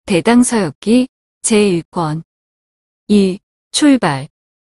대당서역기 제1권 1. 출발.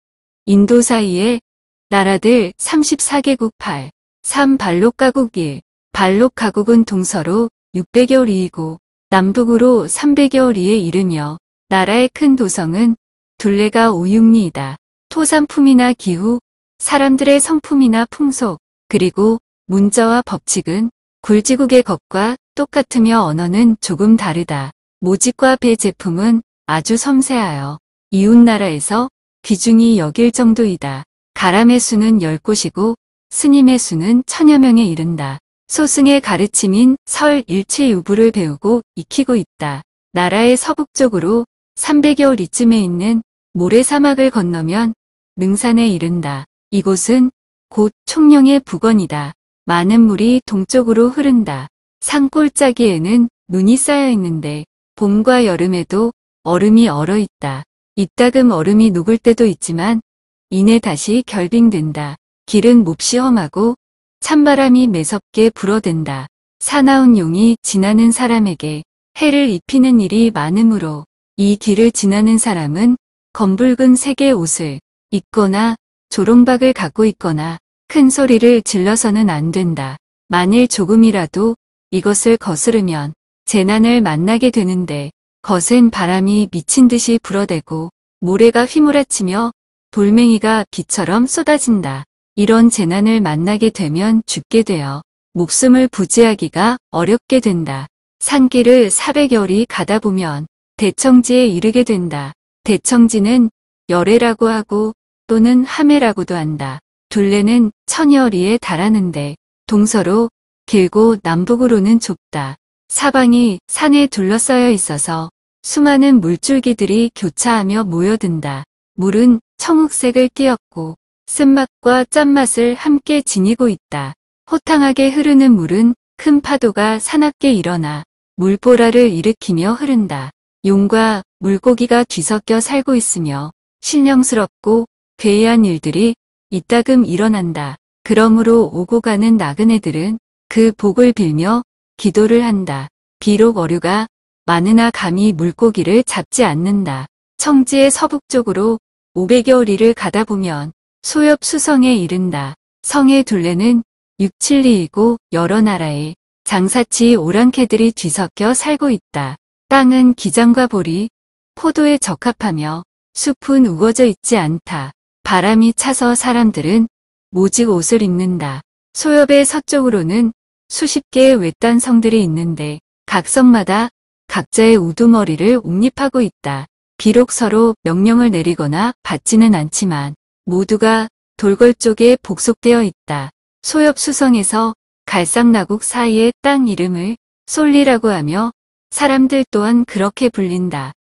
인도 사이에 나라들 34개국 8. 3. 발록 가국 1. 발록 가국은 동서로 600여 리이고 남북으로 300여 리에 이르며 나라의 큰 도성은 둘레가 5, 6리이다. 토산품이나 기후, 사람들의 성품이나 풍속, 그리고 문자와 법칙은 굴지국의 것과 똑같으며 언어는 조금 다르다. 모직과 배 제품은 아주 섬세하여 이웃나라에서 귀중히 여길 정도이다. 가람의 수는 10곳이고 스님의 수는 1000여 명에 이른다. 소승의 가르침인 설 일체유부를 배우고 익히고 있다. 나라의 서북쪽으로 300여 리쯤에 있는 모래사막을 건너면 능산에 이른다. 이곳은 곧 총령의 북원이다. 많은 물이 동쪽으로 흐른다. 산골짜기에는 눈이 쌓여 있는데 봄과 여름에도 얼음이 얼어있다. 이따금 얼음이 녹을 때도 있지만 이내 다시 결빙된다. 길은 몹시 험하고 찬바람이 매섭게 불어댄다. 사나운 용이 지나는 사람에게 해를 입히는 일이 많으므로 이 길을 지나는 사람은 검붉은 색의 옷을 입거나 조롱박을 갖고 있거나 큰 소리를 질러서는 안 된다. 만일 조금이라도 이것을 거스르면 재난을 만나게 되는데 거센 바람이 미친 듯이 불어대고 모래가 휘몰아치며 돌멩이가 비처럼 쏟아진다. 이런 재난을 만나게 되면 죽게 되어 목숨을 부지하기가 어렵게 된다. 산길을 400여 리 가다 보면 대청지에 이르게 된다. 대청지는 열애라고 하고 또는 함해라고도 한다. 둘레는 1000여 리에 달하는데 동서로 길고 남북으로는 좁다. 사방이 산에 둘러싸여 있어서 수많은 물줄기들이 교차하며 모여든다. 물은 청흑색을 띠었고 쓴맛과 짠맛을 함께 지니고 있다. 호탕하게 흐르는 물은 큰 파도가 사납게 일어나 물보라를 일으키며 흐른다. 용과 물고기가 뒤섞여 살고 있으며 신령스럽고 괴이한 일들이 이따금 일어난다. 그러므로 오고 가는 나그네들은 그 복을 빌며 기도를 한다. 비록 어류가 많으나 감히 물고기를 잡지 않는다. 청지의 서북쪽으로 500여 리를 가다 보면 소엽 수성에 이른다. 성의 둘레는 6, 7리이고 여러 나라의 장사치 오랑캐들이 뒤섞여 살고 있다. 땅은 기장과 보리, 포도에 적합하며 숲은 우거져 있지 않다. 바람이 차서 사람들은 모직 옷을 입는다. 소엽의 서쪽으로는 수십 개의 외딴 성들이 있는데 각 성마다 각자의 우두머리를 옹립하고 있다. 비록 서로 명령을 내리거나 받지는 않지만 모두가 돌궐 쪽에 복속되어 있다. 소엽 수성에서 갈상나국 사이의 땅 이름을 솔리라고 하며 사람들 또한 그렇게 불린다.